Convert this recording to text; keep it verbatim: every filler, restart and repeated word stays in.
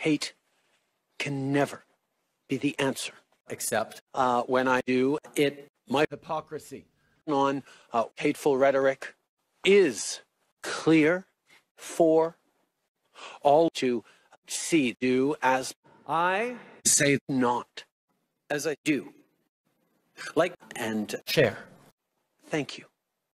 hate can never be the answer. Except uh, when I do it, my hypocrisy on uh, hateful rhetoric is clear for all to see, do as I say, not as I do. Like and share. Thank you.